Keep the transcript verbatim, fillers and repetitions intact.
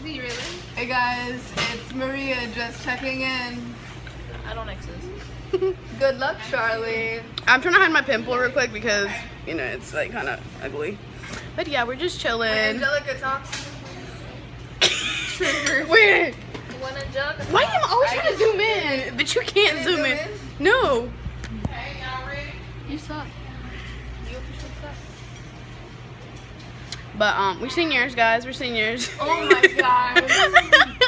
D, really? Hey guys, it's Maria just checking in. I don't exist. Good luck, Charlie. I'm trying to hide my pimple real quick because, you know, it's like kind of ugly. But yeah, we're just chilling. When Angelica talks. Trigger. Wait. When Angelica Why are you always trying to zoom in? But you can't Can I zoom zoom in. in? No. Hey, y'all ready? You suck. You officially suck. But um, we're seniors, guys. We're seniors. Oh my god.